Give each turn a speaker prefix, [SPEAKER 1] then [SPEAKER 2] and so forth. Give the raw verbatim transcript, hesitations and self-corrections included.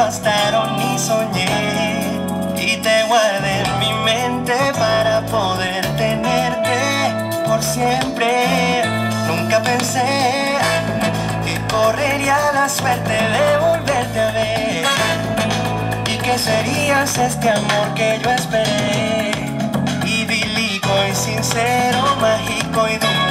[SPEAKER 1] bastaron y soñé, y te guardé en mi mente para poder tenerte por siempre. Nunca pensé que correría la suerte de volverte a ver, y que serías este amor que yo esperé, idílico y sincero, mágico y dulce.